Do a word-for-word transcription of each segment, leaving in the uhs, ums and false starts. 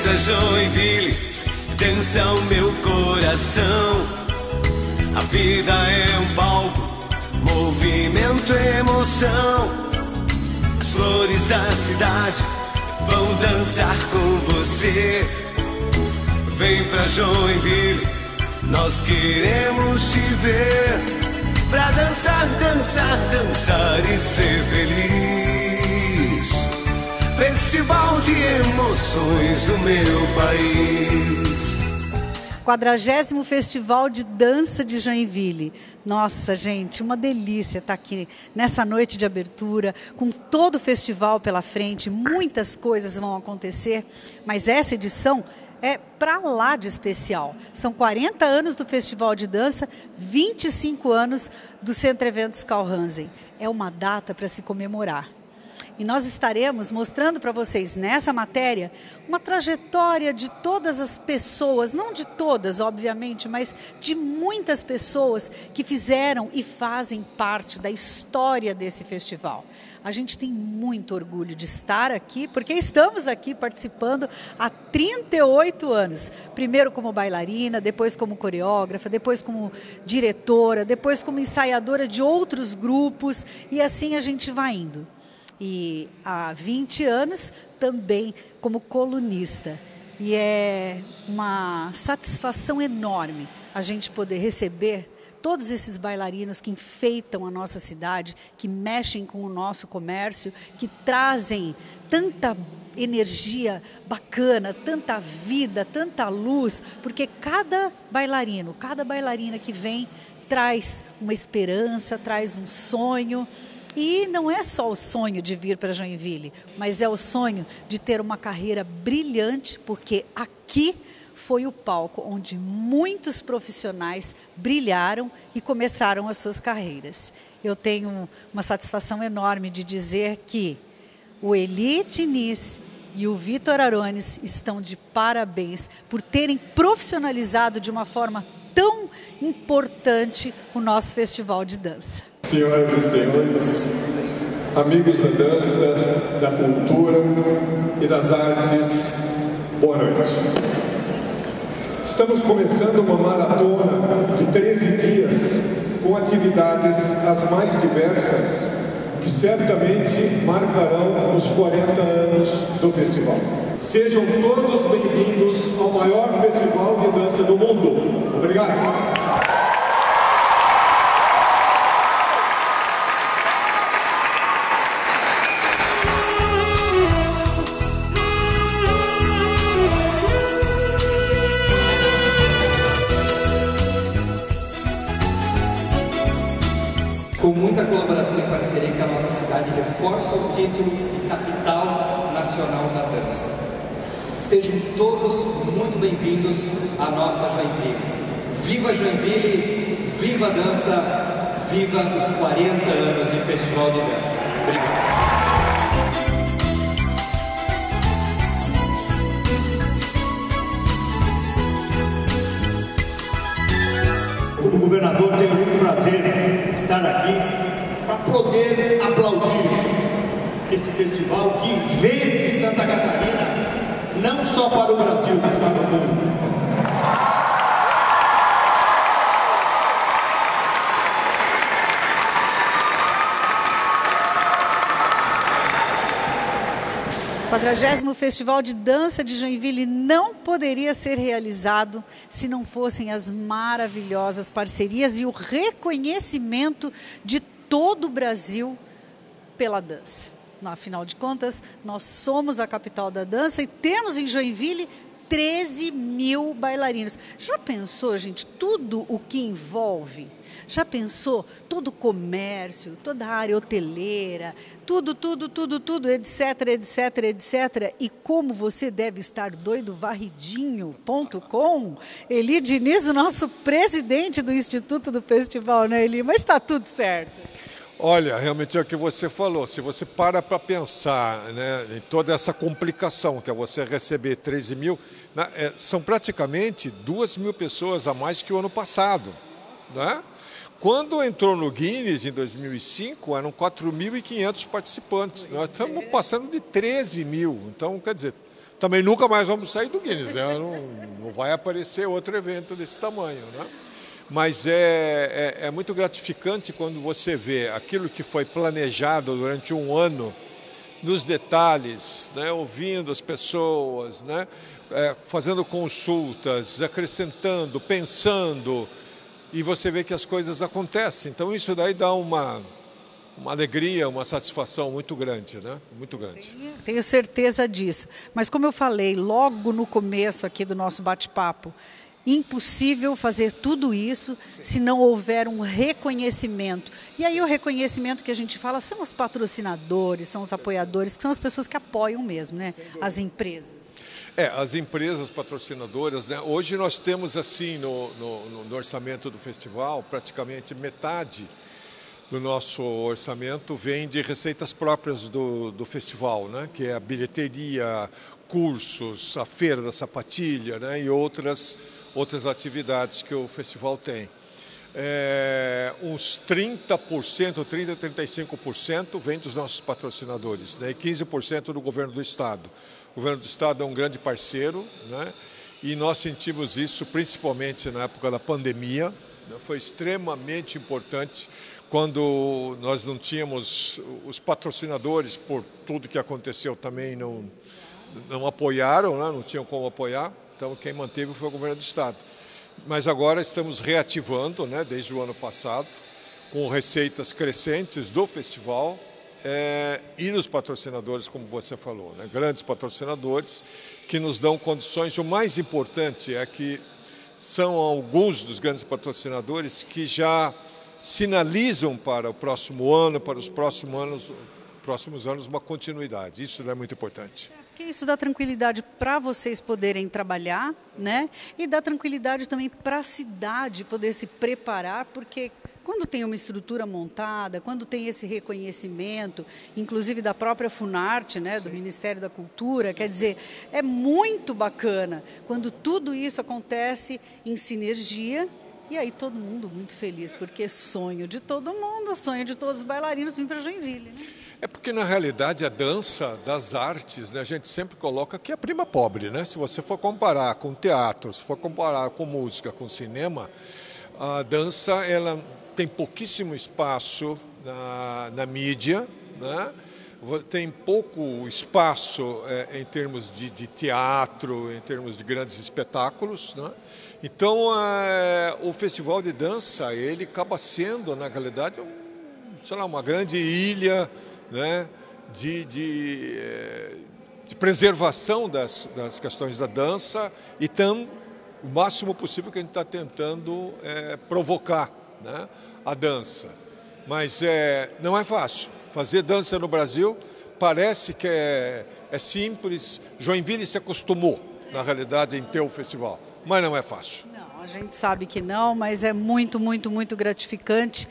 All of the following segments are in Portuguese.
Dança Joinville, dança o meu coração. A vida é um palco, movimento, emoção. As flores da cidade vão dançar com você. Vem pra Joinville, nós queremos te ver. Pra dançar, dançar, dançar e ser feliz. Festival de emoções do meu país. quadragésimo Festival de Dança de Joinville. Nossa, gente, uma delícia estar aqui nessa noite de abertura, com todo o festival pela frente. Muitas coisas vão acontecer, mas essa edição é pra lá de especial. São quarenta anos do Festival de Dança, vinte e cinco anos do Centro Eventos Carl Hansen. É uma data para se comemorar. E nós estaremos mostrando para vocês nessa matéria uma trajetória de todas as pessoas, não de todas, obviamente, mas de muitas pessoas que fizeram e fazem parte da história desse festival. A gente tem muito orgulho de estar aqui, porque estamos aqui participando há trinta e oito anos. Primeiro como bailarina, depois como coreógrafa, depois como diretora, depois como ensaiadora de outros grupos, e assim a gente vai indo. E há vinte anos também como colunista. E é uma satisfação enorme a gente poder receber todos esses bailarinos que enfeitam a nossa cidade, que mexem com o nosso comércio, que trazem tanta energia bacana, tanta vida, tanta luz, porque cada bailarino, cada bailarina que vem traz uma esperança, traz um sonho. E não é só o sonho de vir para Joinville, mas é o sonho de ter uma carreira brilhante, porque aqui foi o palco onde muitos profissionais brilharam e começaram as suas carreiras. Eu tenho uma satisfação enorme de dizer que o Eli Diniz e o Vitor Arones estão de parabéns por terem profissionalizado de uma forma tão importante o nosso festival de dança. Senhoras e senhores, amigos da dança, da cultura e das artes, boa noite. Estamos começando uma maratona de treze dias com atividades as mais diversas que certamente marcarão os quarenta anos do festival. Sejam todos bem-vindos ao maior festival de dança do mundo. Obrigado. Com muita colaboração e parceria que a nossa cidade reforça o título de capital nacional da dança. Sejam todos muito bem-vindos à nossa Joinville. Viva Joinville, viva a dança, viva os quarenta anos de Festival de Dança. Obrigado. Como governador, tenho muito prazer estar aqui para poder aplaudir esse festival que veio de Santa Catarina, não só para o Brasil, mas para o mundo. O quadragésimo Festival de Dança de Joinville não poderia ser realizado se não fossem as maravilhosas parcerias e o reconhecimento de todo o Brasil pela dança. Afinal de contas, nós somos a capital da dança e temos em Joinville treze mil bailarinos. Já pensou, gente, tudo o que envolve? Já pensou todo o comércio, toda a área hoteleira, tudo, tudo, tudo, tudo, etc, etc, etcétera. E como você deve estar doido, varridinho ponto com. Eli Diniz, o nosso presidente do Instituto do Festival, né, Eli? Mas está tudo certo. Olha, realmente é o que você falou. Se você para para pensar, né, em toda essa complicação que é você receber treze mil, né, é, são praticamente duas mil pessoas a mais que o ano passado, né? Quando entrou no Guinness, em dois mil e cinco, eram quatro mil e quinhentos participantes. Nós estamos passando de treze mil. Então, quer dizer, também nunca mais vamos sair do Guinness, né? não, não vai aparecer outro evento desse tamanho, né? Mas é, é, é muito gratificante quando você vê aquilo que foi planejado durante um ano, nos detalhes, né? Ouvindo as pessoas, né? É, fazendo consultas, acrescentando, pensando, e você vê que as coisas acontecem. Então isso daí dá uma, uma alegria, uma satisfação muito grande, né? Muito grande. Tenho, tenho certeza disso. Mas como eu falei logo no começo aqui do nosso bate-papo, impossível fazer tudo isso se não houver um reconhecimento. E aí o reconhecimento que a gente fala são os patrocinadores, são os apoiadores, que são as pessoas que apoiam mesmo, né? As empresas. É, as empresas patrocinadoras, né? Hoje nós temos assim no, no, no orçamento do festival, praticamente metade do nosso orçamento vem de receitas próprias do, do festival, né? Que é a bilheteria, cursos, a feira da sapatilha, né? E outras, outras atividades que o festival tem. É, uns trinta por cento, trinta a trinta e cinco por cento vem dos nossos patrocinadores, né? E quinze por cento do governo do estado. O governo do estado é um grande parceiro, né? E nós sentimos isso principalmente na época da pandemia, né? Foi extremamente importante quando nós não tínhamos os patrocinadores, por tudo que aconteceu também não, não apoiaram, né? Não tinham como apoiar, então quem manteve foi o governo do estado. Mas agora estamos reativando, né, desde o ano passado, com receitas crescentes do festival é, e dos patrocinadores, como você falou, né, grandes patrocinadores que nos dão condições. O mais importante é que são alguns dos grandes patrocinadores que já sinalizam para o próximo ano, para os próximos anos, próximos anos uma continuidade. Isso é muito importante. Porque isso dá tranquilidade para vocês poderem trabalhar, né? E dá tranquilidade também para a cidade poder se preparar, porque quando tem uma estrutura montada, quando tem esse reconhecimento, inclusive da própria Funarte, né, do Ministério da Cultura, Sim. Quer dizer, é muito bacana quando tudo isso acontece em sinergia. E aí todo mundo muito feliz, porque sonho de todo mundo, sonho de todos os bailarinos vir para Joinville, né? É porque, na realidade, a dança das artes, né, a gente sempre coloca que é a prima pobre, né? Se você for comparar com teatro, se for comparar com música, com cinema, a dança ela tem pouquíssimo espaço na, na mídia, né? Tem pouco espaço é, em termos de, de teatro, em termos de grandes espetáculos, né? Então, é, o festival de dança, ele acaba sendo, na realidade, um, sei lá, uma grande ilha, né, de, de, de preservação das, das questões da dança e tam, o máximo possível que a gente está tentando é, provocar, né, a dança. Mas é, não é fácil. Fazer dança no Brasil parece que é, é simples. Joinville se acostumou, na realidade, em ter o festival, mas não é fácil. Não, a gente sabe que não, mas é muito, muito, muito gratificante.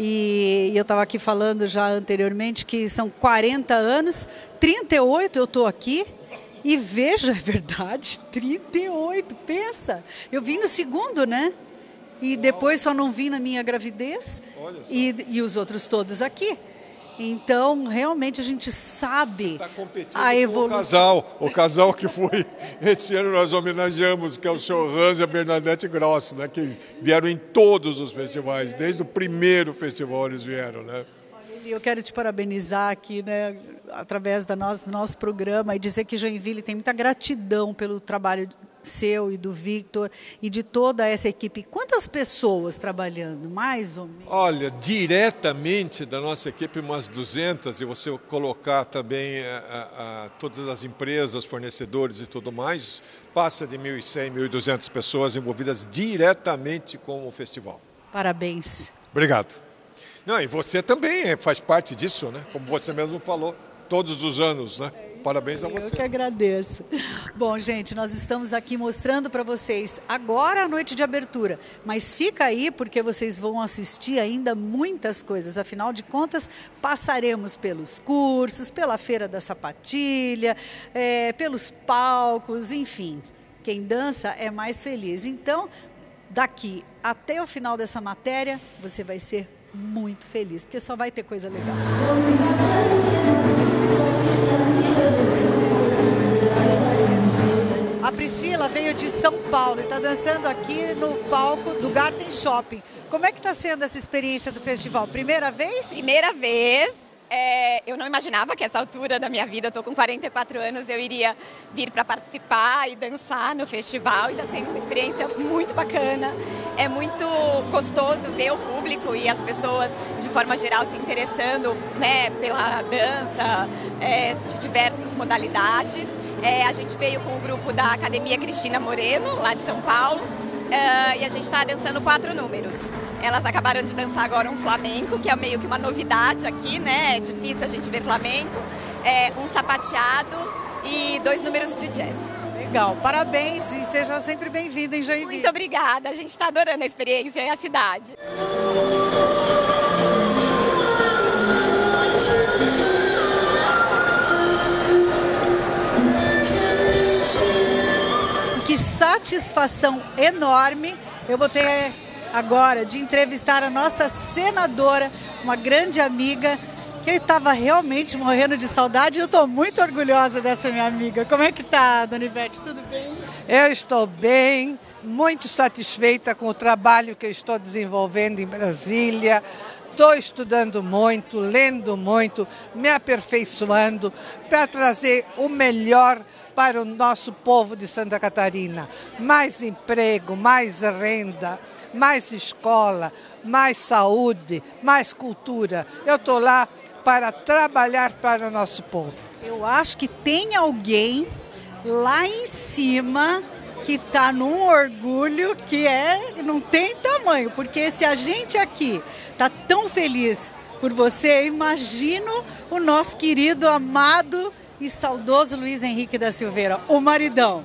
E eu estava aqui falando já anteriormente que são quarenta anos, trinta e oito eu estou aqui. E veja, é verdade, trinta e oito, pensa. Eu vim no segundo, né? E depois só não vim na minha gravidez e, e os outros todos aqui. Então, realmente, a gente sabe tá a evolução. O casal, o casal que foi, esse ano nós homenageamos, que é o senhor Hans e a Bernadette Gross, né, que vieram em todos os festivais, desde o primeiro festival eles vieram, né? Eu quero te parabenizar aqui, né, através da nosso, do nosso programa, e dizer que Joinville tem muita gratidão pelo trabalho seu e do Victor e de toda essa equipe. Quantas pessoas trabalhando, mais ou menos? Olha, diretamente da nossa equipe umas duzentas, e você colocar também a, a, a, todas as empresas, fornecedores e tudo mais, passa de mil e cem, mil e duzentas pessoas envolvidas diretamente com o festival. Parabéns. Obrigado. Não, e você também faz parte disso, né? Como você mesmo falou, todos os anos, né? Parabéns a você. Eu que agradeço. Bom, gente, nós estamos aqui mostrando para vocês agora a noite de abertura, mas fica aí porque vocês vão assistir ainda muitas coisas. Afinal de contas, passaremos pelos cursos, pela Feira da Sapatilha, é, pelos palcos, enfim. Quem dança é mais feliz. Então, daqui até o final dessa matéria, você vai ser muito feliz, porque só vai ter coisa legal. Thank you. Priscila veio de São Paulo e está dançando aqui no palco do Garten Shopping. Como é que está sendo essa experiência do festival? Primeira vez? Primeira vez. É, eu não imaginava que essa altura da minha vida, eu estou com quarenta e quatro anos, eu iria vir para participar e dançar no festival. E está sendo uma experiência muito bacana. É muito gostoso ver o público e as pessoas, de forma geral, se interessando, né, pela dança, é, de diversas modalidades. É, a gente veio com o grupo da Academia Cristina Moreno, lá de São Paulo, é, e a gente está dançando quatro números. Elas acabaram de dançar agora um flamenco, que é meio que uma novidade aqui, né? É difícil a gente ver flamenco. É, um sapateado e dois números de jazz. Legal, parabéns e seja sempre bem-vinda em Joinville. Muito obrigada, a gente está adorando a experiência e a cidade. Que satisfação enorme eu vou ter agora de entrevistar a nossa senadora, uma grande amiga, que estava realmente morrendo de saudade. Eu estou muito orgulhosa dessa minha amiga. Como é que tá, dona Ivete? Tudo bem? Eu estou bem, muito satisfeita com o trabalho que eu estou desenvolvendo em Brasília. Estou estudando muito, lendo muito, me aperfeiçoando para trazer o melhor para o nosso povo de Santa Catarina. Mais emprego, mais renda, mais escola, mais saúde, mais cultura. Eu estou lá para trabalhar para o nosso povo. Eu acho que tem alguém lá em cima que está num orgulho que é, não tem tamanho, porque se a gente aqui está tão feliz por você, eu imagino o nosso querido, amado e saudoso Luiz Henrique da Silveira, o maridão.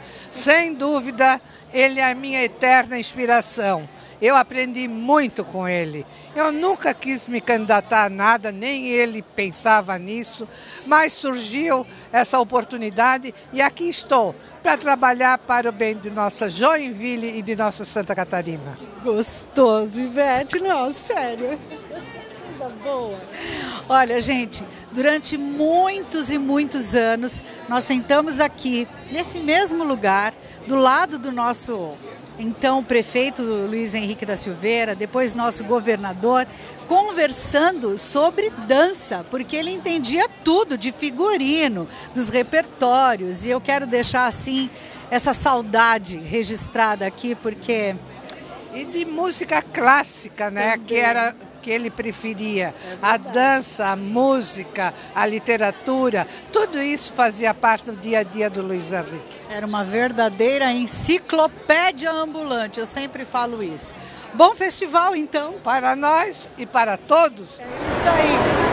Sem dúvida, ele é a minha eterna inspiração. Eu aprendi muito com ele. Eu nunca quis me candidatar a nada, nem ele pensava nisso, mas surgiu essa oportunidade e aqui estou para trabalhar para o bem de nossa Joinville e de nossa Santa Catarina. Gostoso, Ivete, não, sério. Coisa boa. Olha, gente, durante muitos e muitos anos, nós sentamos aqui, nesse mesmo lugar, do lado do nosso então prefeito Luiz Henrique da Silveira, depois nosso governador, conversando sobre dança, porque ele entendia tudo de figurino, dos repertórios, e eu quero deixar assim essa saudade registrada aqui, porque... E de música clássica, né, que era que ele preferia. É a dança, a música, a literatura, tudo isso fazia parte do dia a dia do Luiz Henrique. Era uma verdadeira enciclopédia ambulante, eu sempre falo isso. Bom festival, então. Para nós e para todos. É isso aí.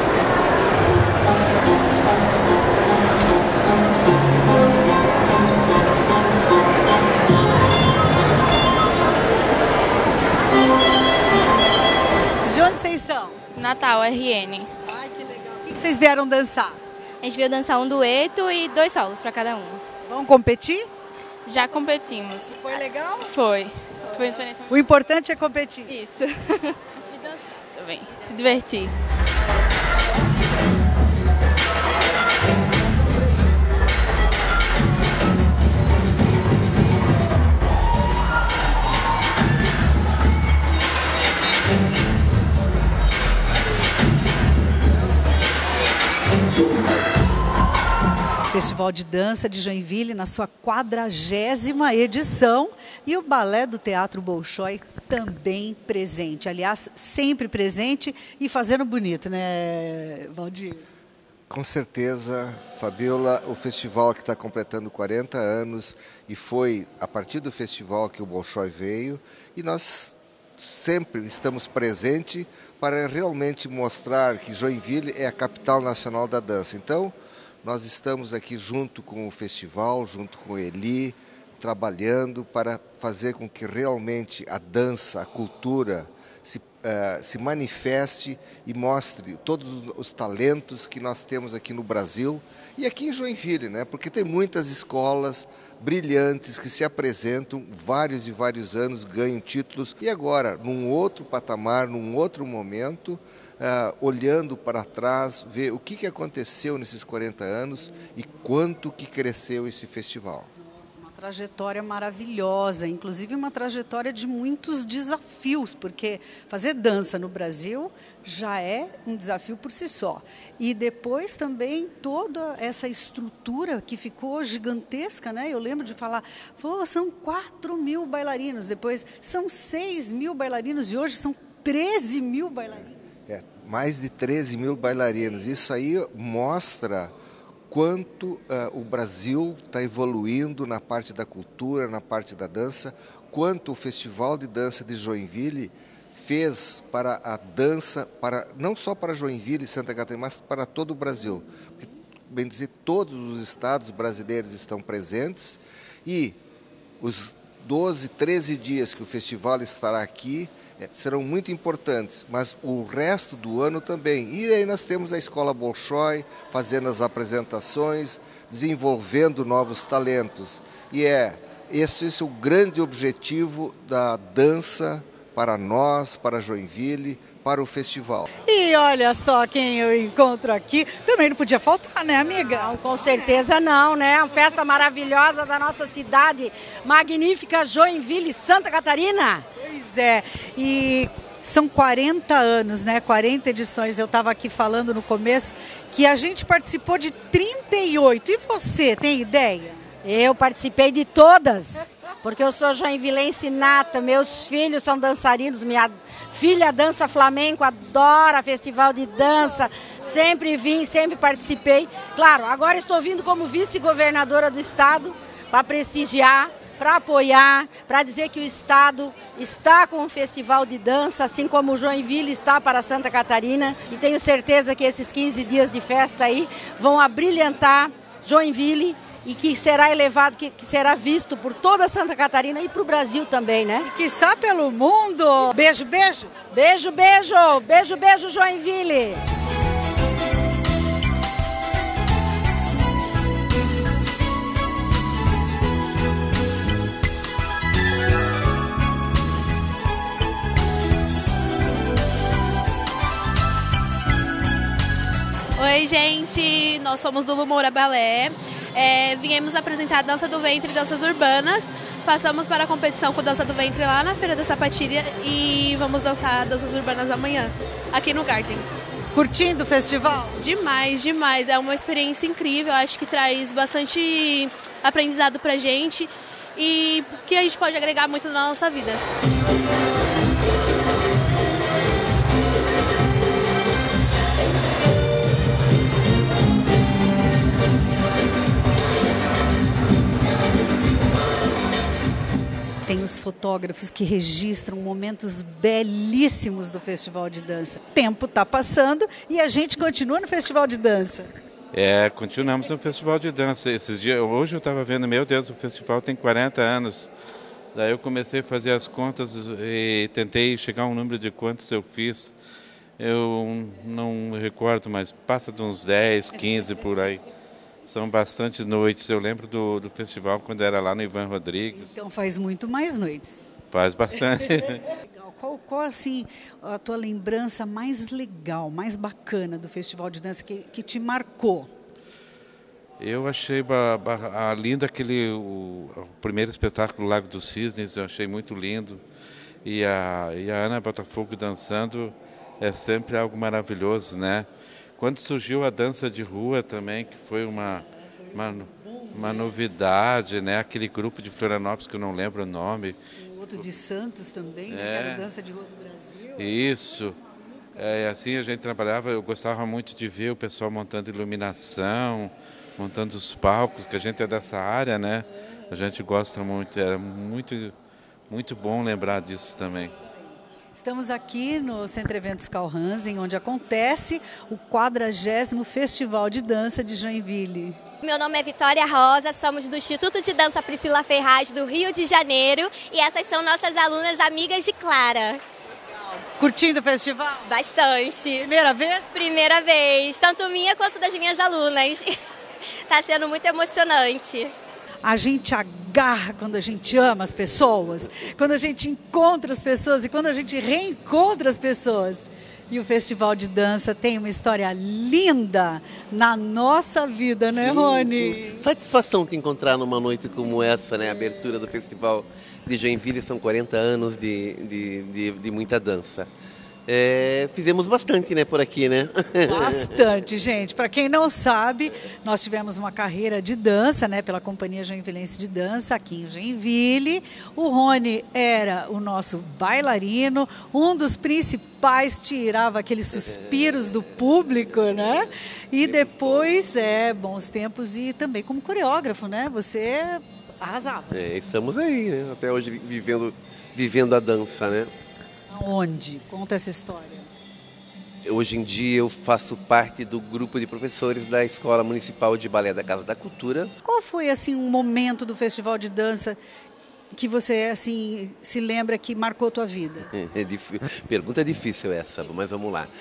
De onde vocês são? Natal, R N. Ai, que legal. O que vocês vieram dançar? A gente veio dançar um dueto e dois solos para cada um. Vão competir? Já competimos. Foi legal? Foi. Foi uma experiência muito... O importante é competir. Isso. E dançar também. Se divertir. Festival de Dança de Joinville na sua quadragésima edição e o Balé do Teatro Bolshoi também presente. Aliás, sempre presente e fazendo bonito, né, Valdir? Com certeza, Fabiola, o festival que está completando quarenta anos e foi a partir do festival que o Bolshoi veio e nós sempre estamos presentes para realmente mostrar que Joinville é a capital nacional da dança. Então, nós estamos aqui junto com o festival, junto com o Eli, trabalhando para fazer com que realmente a dança, a cultura se, uh, se manifeste e mostre todos os talentos que nós temos aqui no Brasil e aqui em Joinville, né? Porque tem muitas escolas brilhantes que se apresentam vários e vários anos, ganham títulos e agora, num outro patamar, num outro momento, Uh, olhando para trás, ver o que, que aconteceu nesses quarenta anos e quanto que cresceu esse festival. Trajetória maravilhosa, inclusive uma trajetória de muitos desafios, porque fazer dança no Brasil já é um desafio por si só. E depois também toda essa estrutura que ficou gigantesca, né? Eu lembro de falar, oh, são quatro mil bailarinos, depois são seis mil bailarinos e hoje são treze mil bailarinos. É, mais de treze mil bailarinos. Isso aí mostra quanto uh, o Brasil está evoluindo na parte da cultura, na parte da dança, quanto o Festival de Dança de Joinville fez para a dança, para, não só para Joinville e Santa Catarina, mas para todo o Brasil. Porque, bem dizer, todos os estados brasileiros estão presentes e os doze, treze dias que o festival estará aqui serão muito importantes, mas o resto do ano também. E aí nós temos a Escola Bolshoi fazendo as apresentações, desenvolvendo novos talentos. E é esse, esse é o grande objetivo da dança para nós, para Joinville, para o festival. E olha só quem eu encontro aqui, também não podia faltar, né, amiga? Não, com certeza não, né? Uma festa maravilhosa da nossa cidade, magnífica Joinville, Santa Catarina. Pois é, e são quarenta anos, né? quarenta edições, eu estava aqui falando no começo, que a gente participou de trinta e oito. E você, tem ideia? Eu participei de todas, porque eu sou joinvilense nata, meus filhos são dançarinos, minha filha dança flamenco, adora festival de dança, sempre vim, sempre participei. Claro, agora estou vindo como vice-governadora do estado para prestigiar, para apoiar, para dizer que o estado está com um festival de dança, assim como o Joinville está para Santa Catarina. E tenho certeza que esses quinze dias de festa aí vão abrilhantar Joinville e que será elevado, que, que será visto por toda Santa Catarina e para o Brasil também, né? E quiçá pelo mundo. Beijo, beijo. Beijo, beijo. Beijo, beijo, Joinville. Oi, gente, nós somos do Lumura Balé, é, viemos apresentar a dança do ventre e danças urbanas, passamos para a competição com dança do ventre lá na Feira da Sapatilha e vamos dançar danças urbanas amanhã, aqui no Garden. Curtindo o festival? Demais, demais, é uma experiência incrível, acho que traz bastante aprendizado pra gente e que a gente pode agregar muito na nossa vida. Tem os fotógrafos que registram momentos belíssimos do Festival de Dança. O tempo está passando e a gente continua no Festival de Dança. É, continuamos no Festival de Dança. Esses dias, hoje eu estava vendo, meu Deus, o festival tem quarenta anos. Daí eu comecei a fazer as contas e tentei chegar a um número de quantos eu fiz. Eu não me recordo, mas passa de uns dez, quinze por aí. São bastantes noites. Eu lembro do, do festival quando era lá no Ivan Rodrigues. Então faz muito mais noites. Faz bastante. Legal. Qual, qual assim, a tua lembrança mais legal, mais bacana do Festival de Dança que, que te marcou? Eu achei ba, ba, lindo aquele, o, o primeiro espetáculo Lago dos Cisnes, eu achei muito lindo. E a, e a Ana Botafogo dançando é sempre algo maravilhoso, né? Quando surgiu a dança de rua também, que foi uma, uma, uma novidade, né? Aquele grupo de Florianópolis que eu não lembro o nome. O outro de Santos também, é. né? Que era a dança de rua do Brasil. Isso. É, assim a gente trabalhava, eu gostava muito de ver o pessoal montando iluminação, montando os palcos, que a gente é dessa área, né? A gente gosta muito, era muito, muito bom lembrar disso também. Estamos aqui no Centro Eventos Carl Hansen, onde acontece o quadragésimo Festival de Dança de Joinville. Meu nome é Vitória Rosa, somos do Instituto de Dança Priscila Ferraz do Rio de Janeiro e essas são nossas alunas amigas de Clara. Curtindo o festival? Bastante. Primeira vez? Primeira vez, tanto minha quanto das minhas alunas. Está sendo muito emocionante. A gente agarra quando a gente ama as pessoas, quando a gente encontra as pessoas e quando a gente reencontra as pessoas. E o Festival de Dança tem uma história linda na nossa vida, né, sim, Rony? Sim. Satisfação te encontrar numa noite como essa, né? A abertura do Festival de Joinville, são quarenta anos de, de, de, de muita dança. É, fizemos bastante, né, por aqui, né? Bastante, gente. Para quem não sabe, nós tivemos uma carreira de dança, né, pela Companhia Joinvilense de Dança aqui em Joinville. O Rony era o nosso bailarino, um dos principais, tirava aqueles suspiros do público, né? E depois, é, bons tempos e também como coreógrafo, né? Você arrasava. É, estamos aí, né? Até hoje vivendo, vivendo a dança, né? Onde? Conta essa história. Hoje em dia eu faço parte do grupo de professores da Escola Municipal de Balé da Casa da Cultura. Qual foi assim um momento do Festival de Dança que você assim se lembra que marcou a tua vida? É difícil. Pergunta difícil essa, mas vamos lá.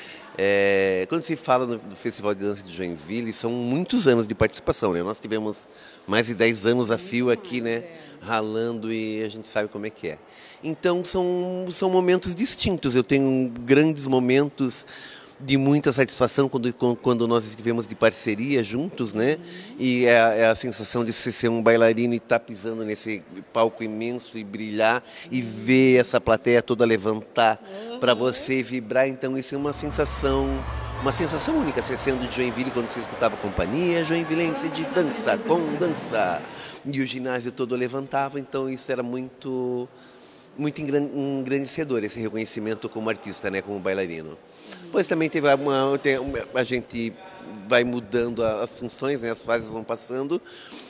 É, quando se fala no, do Festival de Dança de Joinville, são muitos anos de participação, né? Nós tivemos mais de dez anos a fio aqui, né? Ralando, e a gente sabe como é que é. Então são, são momentos distintos. Eu tenho grandes momentos de muita satisfação quando, quando nós estivemos de parceria juntos, né? E é, é a sensação de você ser um bailarino e estar tá pisando nesse palco imenso e brilhar e ver essa plateia toda levantar para você vibrar. Então isso é uma sensação, uma sensação única. Você sendo de Joinville, quando você escutava a Companhia Joinvilense de Dança, com dança, e o ginásio todo levantava. Então isso era muito... muito engrandecedor, esse reconhecimento como artista, né, como bailarino. Pois também teve uma, tem, a gente vai mudando as funções, né, as fases vão passando.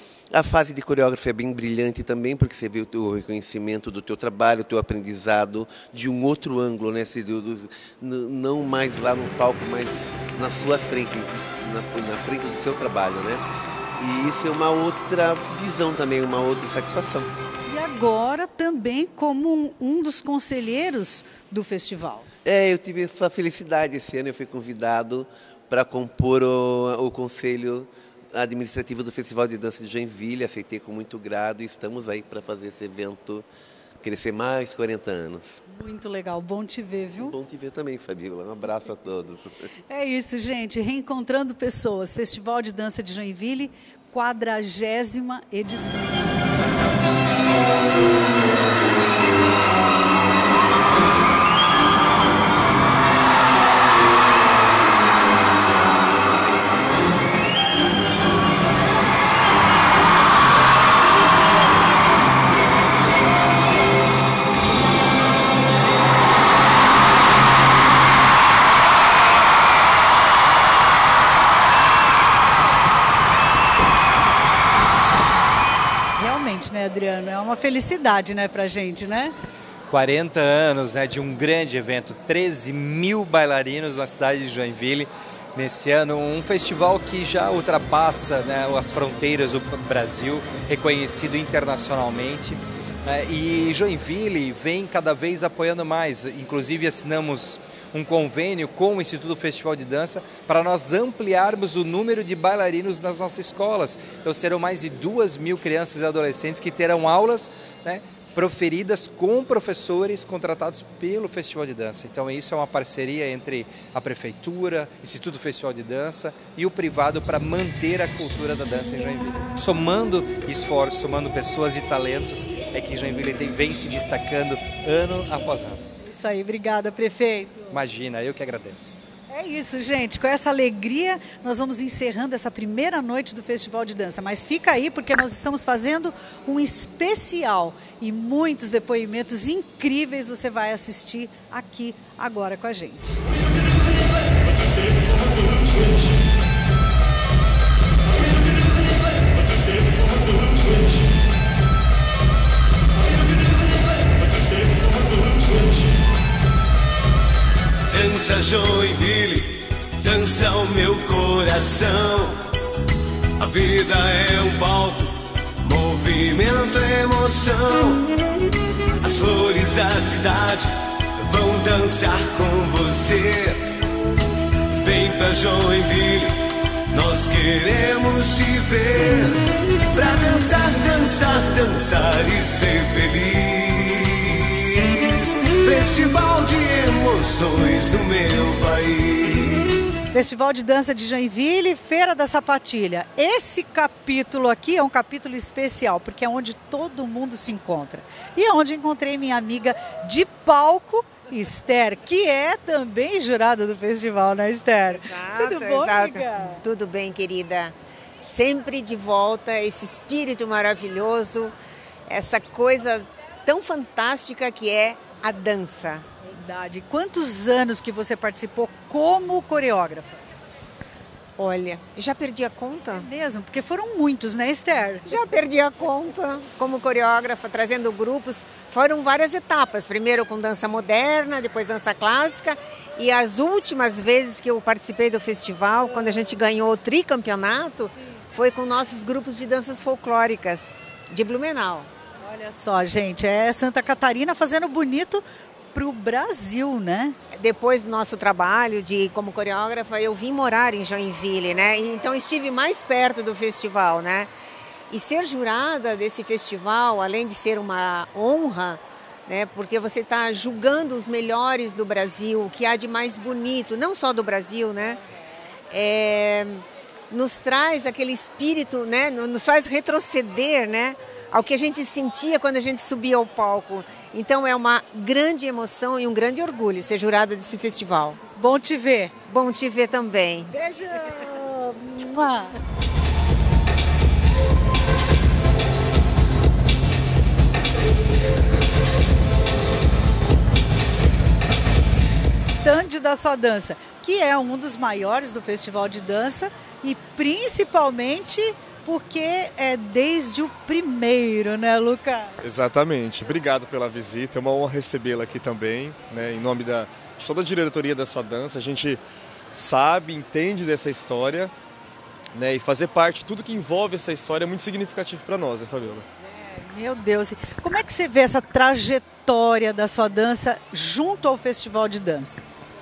A fase de coreógrafo é bem brilhante também, porque você vê o teu reconhecimento do teu trabalho, o teu aprendizado de um outro ângulo, né, se, do, do, não mais lá no palco, mas na sua frente, na, na frente do seu trabalho, né? E isso é uma outra visão também, uma outra satisfação. E agora também como um, um dos conselheiros do festival. É, eu tive essa felicidade esse ano, eu fui convidado para compor o, o conselho administrativo do Festival de Dança de Joinville, aceitei com muito grado e estamos aí para fazer esse evento crescer mais quarenta anos. Muito legal, bom te ver, viu? Bom te ver também, Fabíola, um abraço a todos. É isso, gente, reencontrando pessoas, Festival de Dança de Joinville, quadragésima edição. Né, Adriano? É uma felicidade, né, pra gente, né? quarenta anos, né, de um grande evento, treze mil bailarinos na cidade de Joinville nesse ano, um festival que já ultrapassa, né, as fronteiras do Brasil, reconhecido internacionalmente. E Joinville vem cada vez apoiando mais, inclusive assinamos um convênio com o Instituto Festival de Dança para nós ampliarmos o número de bailarinos nas nossas escolas. Então serão mais de duas mil crianças e adolescentes que terão aulas, né, proferidas com professores contratados pelo Festival de Dança. Então isso é uma parceria entre a Prefeitura, Instituto Festival de Dança e o privado para manter a cultura da dança em Joinville. Somando esforços, somando pessoas e talentos, é que Joinville tem, vem se destacando ano após ano. Isso aí, obrigada, prefeito. Imagina, eu que agradeço. É isso, gente. Com essa alegria, nós vamos encerrando essa primeira noite do Festival de Dança. Mas fica aí, porque nós estamos fazendo um especial e muitos depoimentos incríveis você vai assistir aqui agora com a gente. Dança Joinville, dança o meu coração. A vida é um palco, movimento, emoção. As flores da cidade vão dançar com você. Vem pra Joinville, nós queremos te ver. Pra dançar, dançar, dançar e ser feliz. festival de emoções do meu país. Festival de Dança de Joinville, Feira da Sapatilha. Esse capítulo aqui é um capítulo especial, porque é onde todo mundo se encontra. E é onde encontrei minha amiga de palco, Esther, que é também jurada do festival, né, Esther? Exato, Tudo bom, exato. amiga? Tudo bem, querida. Sempre de volta, esse espírito maravilhoso, essa coisa tão fantástica que é a dança. Verdade. Quantos anos que você participou como coreógrafa? Olha, já perdi a conta. É mesmo, porque foram muitos, né, Esther? Já perdi a conta como coreógrafa, trazendo grupos. Foram várias etapas, primeiro com dança moderna, depois dança clássica. E as últimas vezes que eu participei do festival, quando a gente ganhou o tricampeonato, Sim. foi com nossos grupos de danças folclóricas de Blumenau. Olha só, gente, é Santa Catarina fazendo bonito para o Brasil, né? Depois do nosso trabalho de como coreógrafa, eu vim morar em Joinville, né? Então estive mais perto do festival, né? E ser jurada desse festival, além de ser uma honra, né? Porque você está julgando os melhores do Brasil, o que há de mais bonito, não só do Brasil, né? É, nos traz aquele espírito, né? Nos faz retroceder, né? Ao que a gente sentia quando a gente subia ao palco. Então é uma grande emoção e um grande orgulho ser jurada desse festival. Bom te ver. Bom te ver também. Beijo! Stand da Só Dança, que é um dos maiores do Festival de Dança e principalmente porque é desde o primeiro, né, Luca? Exatamente. Obrigado pela visita, é uma honra recebê-la aqui também, né, em nome da, de toda a diretoria da Só Dança. A gente sabe, entende dessa história, né, e fazer parte, tudo que envolve essa história é muito significativo para nós, né, Fabiola? É, meu Deus, como é que você vê essa trajetória da Só Dança junto ao Festival de Dança?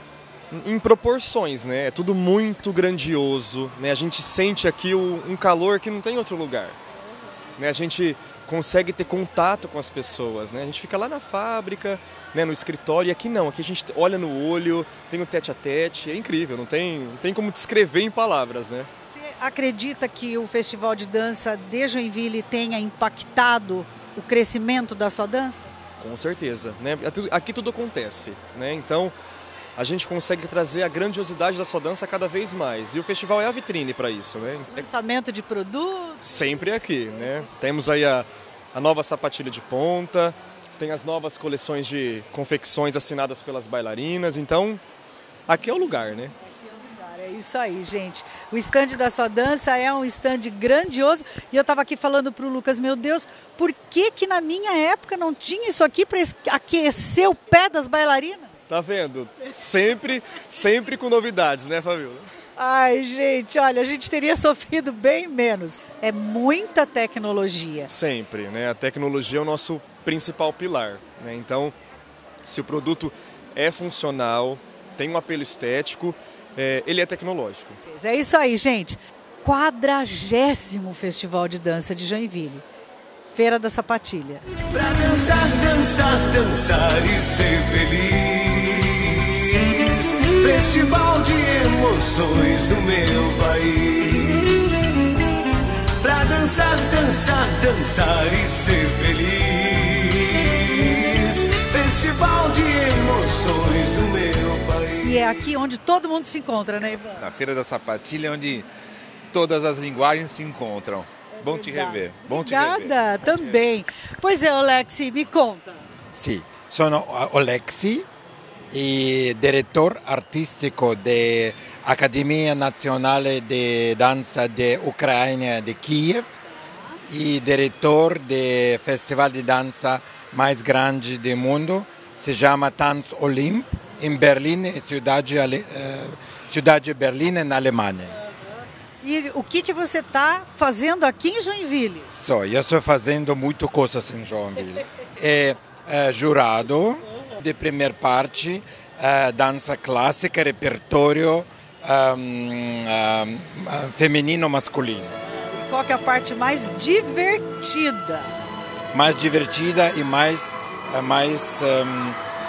Em proporções, né? É tudo muito grandioso, né? A gente sente aqui um calor que não tem em outro lugar, né? A gente consegue ter contato com as pessoas, né? A gente fica lá na fábrica, né? No escritório, e aqui não, aqui a gente olha no olho, tem o tete a tete, é incrível, não tem, não tem como descrever em palavras, né? Você acredita que o Festival de Dança de Joinville tenha impactado o crescimento da Só Dança? Com certeza, né? Aqui tudo acontece, né? Então a gente consegue trazer a grandiosidade da Só Dança cada vez mais. E o festival é a vitrine para isso, né? Lançamento de produtos. Sempre aqui, né? Temos aí a, a nova sapatilha de ponta, tem as novas coleções de confecções assinadas pelas bailarinas. Então, aqui é o lugar, né? Aqui é o lugar, é isso aí, gente. O stand da Só Dança é um stand grandioso. E eu estava aqui falando para o Lucas, meu Deus, por que que na minha época não tinha isso aqui para aquecer o pé das bailarinas? Tá vendo? Sempre, sempre com novidades, né, Fabiola? Ai, gente, olha, a gente teria sofrido bem menos. É muita tecnologia. Sempre, né? A tecnologia é o nosso principal pilar, né? Então, se o produto é funcional, tem um apelo estético, é, ele é tecnológico. É isso aí, gente. Quadragésimo Festival de Dança de Joinville. Feira da Sapatilha. Pra dançar, dançar, dançar e ser feliz. Festival de emoções do meu país. Pra dançar, dançar, dançar e ser feliz. Festival de emoções do meu país. E é aqui onde todo mundo se encontra, né, Ivan? Na Feira da Sapatilha, onde todas as linguagens se encontram. Bom te rever. Bom te rever. Obrigada, também. Pois é, Olexi, me conta. Sì, sono Olexi, e direttore artistico dell'Accademia Nazionale di Danza di Ucraina di Kiev e direttore del festival di danza mais grande do mundo, si chiama Tanz Olymp, in Berlino, cidade, cidade de Berlim, na Alemanha. E o que que você está fazendo aqui em Joinville? So, eu estou fazendo muitas coisas em Joinville. É, é jurado de primeira parte, é, dança clássica, repertório um, um, feminino masculino. E qual que é a parte mais divertida? Mais divertida e mais, mais um,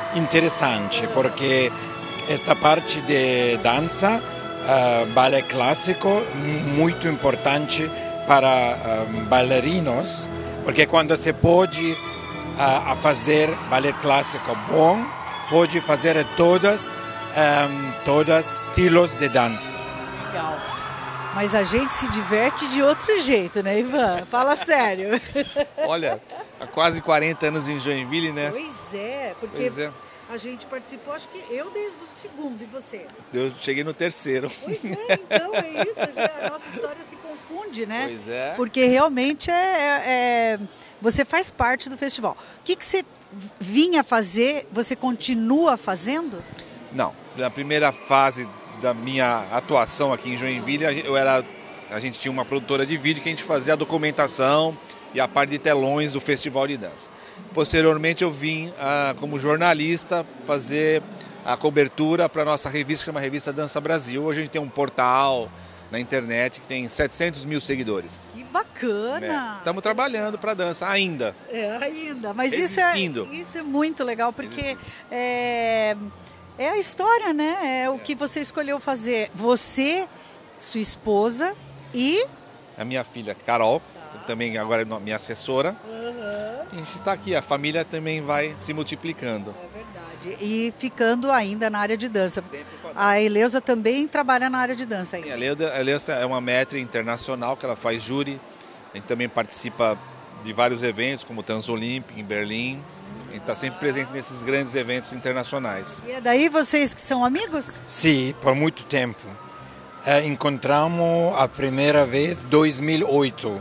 interessante, porque esta parte de dança, uh, balé clássico, muito importante para uh, bailarinos, porque quando se pode uh, a fazer balé clássico bom, pode fazer todas, um, todos estilos de dança. Legal. Mas a gente se diverte de outro jeito, né, Ivan? Fala sério. Olha, há quase quarenta anos em Joinville, né? Pois é, porque Pois é. a gente participou, acho que eu desde o segundo, e você? Eu cheguei no terceiro. Pois é, então é isso, já, a nossa história se confunde, né? Pois é. Porque realmente é, é, você faz parte do festival. O que, que você vinha fazer, você continua fazendo? Não, na primeira fase da minha atuação aqui em Joinville, eu era, a gente tinha uma produtora de vídeo que a gente fazia a documentação e a parte de telões do Festival de Dança. Posteriormente eu vim ah, como jornalista fazer a cobertura para a nossa revista, que chama Revista Dança Brasil. Hoje a gente tem um portal na internet que tem setecentos mil seguidores. Que bacana! Estamos trabalhando para a dança ainda. É, ainda. Mas isso é, isso é muito legal, porque é, é a história, né? É o que você escolheu fazer. Você, sua esposa e... A minha filha Carol, tá. também agora é minha assessora. Uhum. A gente está aqui, a família também vai se multiplicando. É verdade. E ficando ainda na área de dança. A Eleusa também trabalha na área de dança ainda. Sim, a Eleusa, a Eleusa é uma maître internacional, que ela faz júri. A gente também participa de vários eventos, como o Transolímpico em Berlim. A gente está sempre presente nesses grandes eventos internacionais. E é daí vocês que são amigos? Sim, por muito tempo. É, encontramos a primeira vez em dois mil e oito,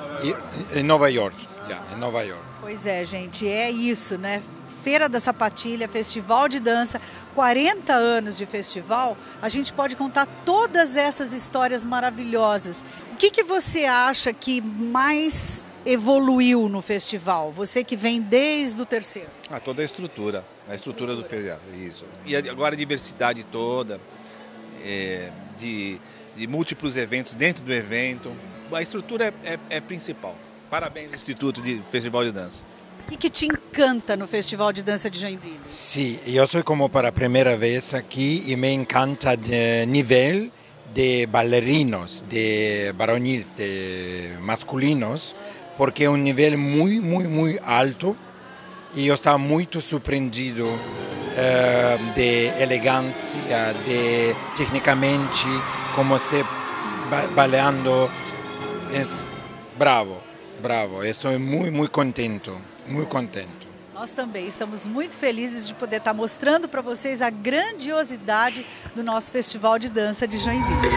em Nova York. Yeah, em Nova York. Pois é, gente, é isso, né? Feira da Sapatilha, Festival de Dança, quarenta anos de festival, a gente pode contar todas essas histórias maravilhosas. O que, que você acha que mais evoluiu no festival? Você que vem desde o terceiro. Ah, toda a estrutura, a estrutura do feriado, isso. E agora a diversidade toda, é, de, de múltiplos eventos dentro do evento, a estrutura é, é, é principal. Parabéns ao Instituto de Festival de Dança. O que, que te encanta no Festival de Dança de Joinville? Sim, eu sou como para a primeira vez aqui e me encanta o nível de bailarinos, de varonis, de masculinos, porque é um nível muito, muito, muito alto e eu estou muito surpreendido uh, de elegância, de tecnicamente como se bailando. É bravo, bravo, estou muito, muito contente. Muito contente. Nós também estamos muito felizes de poder estar mostrando para vocês a grandiosidade do nosso Festival de Dança de Joinville.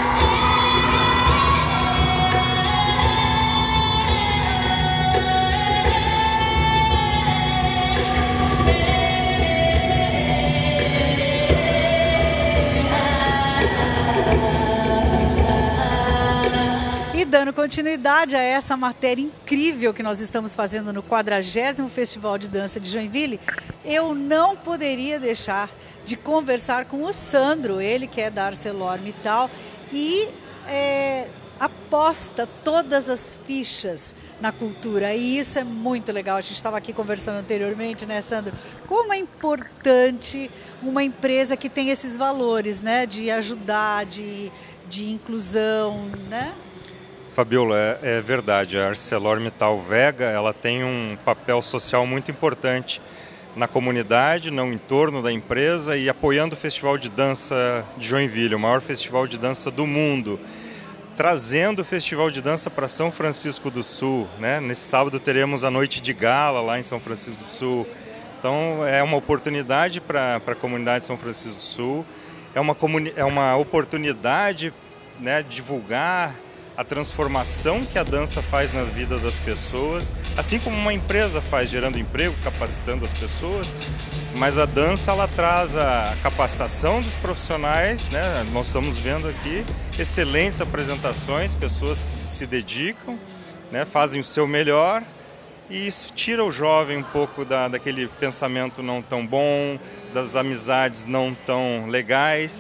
Dando continuidade a essa matéria incrível que nós estamos fazendo no quadragésimo Festival de Dança de Joinville, eu não poderia deixar de conversar com o Sandro, ele que é da ArcelorMittal e é, aposta todas as fichas na cultura, e isso é muito legal. A gente estava aqui conversando anteriormente, né, Sandro? Como é importante uma empresa que tem esses valores, né, de ajudar, de, de inclusão, né? Fabiola, é, é verdade, a ArcelorMittal Vega ela tem um papel social muito importante na comunidade, no entorno da empresa e apoiando o Festival de Dança de Joinville, o maior festival de dança do mundo, trazendo o Festival de Dança para São Francisco do Sul, né? Nesse sábado teremos a noite de gala lá em São Francisco do Sul, então é uma oportunidade para a comunidade de São Francisco do Sul, é uma, é uma oportunidade, né, de divulgar a transformação que a dança faz na vida das pessoas, assim como uma empresa faz, gerando emprego, capacitando as pessoas, mas a dança ela traz a capacitação dos profissionais, né? Nós estamos vendo aqui excelentes apresentações, pessoas que se dedicam, né? Fazem o seu melhor e isso tira o jovem um pouco da, daquele pensamento não tão bom, das amizades não tão legais,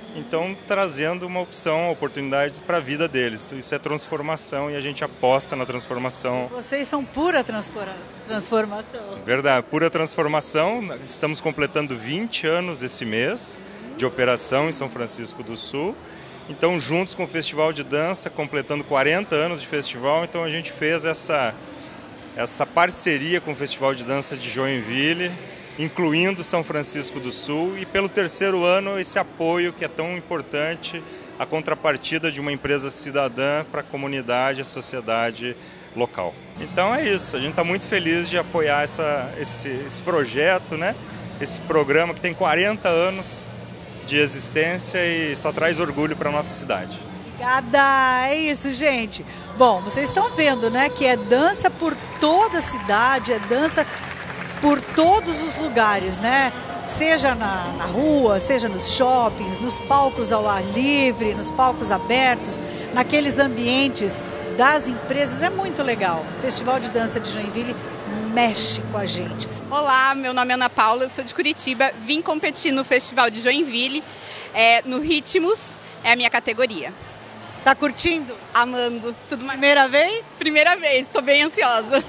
então trazendo uma opção, uma oportunidade para a vida deles. Isso é transformação e a gente aposta na transformação. Vocês são pura transforma- transformação. Verdade, pura transformação. Estamos completando vinte anos esse mês de operação em São Francisco do Sul. Então, juntos com o Festival de Dança, completando quarenta anos de festival, então a gente fez essa, essa parceria com o Festival de Dança de Joinville, incluindo São Francisco do Sul, e pelo terceiro ano esse apoio que é tão importante, a contrapartida de uma empresa cidadã para a comunidade, a sociedade local. Então é isso, a gente está muito feliz de apoiar essa, esse, esse projeto, né? Esse programa que tem quarenta anos de existência e só traz orgulho para a nossa cidade. Obrigada, é isso, gente. Bom, vocês estão vendo, né, que é dança por toda a cidade, é dança por todos os lugares, né? Seja na, na rua, seja nos shoppings, nos palcos ao ar livre, nos palcos abertos, naqueles ambientes das empresas, é muito legal. O Festival de Dança de Joinville mexe com a gente. Olá, meu nome é Ana Paula, eu sou de Curitiba, vim competir no Festival de Joinville, é, no Ritmos, é a minha categoria. Tá curtindo? Amando. Tudo mais... Primeira vez? Primeira vez, estou bem ansiosa.